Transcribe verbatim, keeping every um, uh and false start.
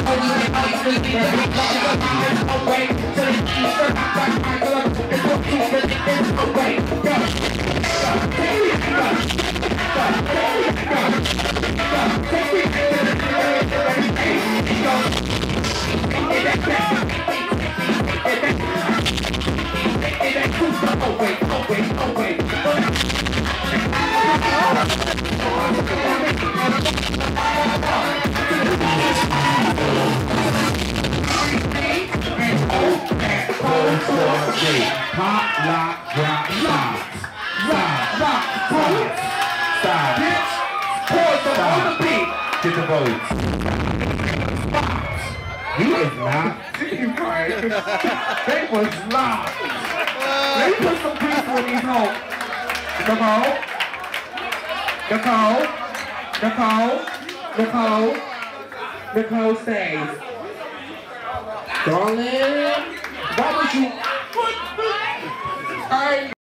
Pop, lock, drop, stop. Stop, stop, stop. Stop. Bitch, pause on the beat. Get the votes. He is not. You right. They was loud. Let me put some people in these homes. Nicole. Nicole. Nicole. Nicole. Nicole stays. Darling, why would you? I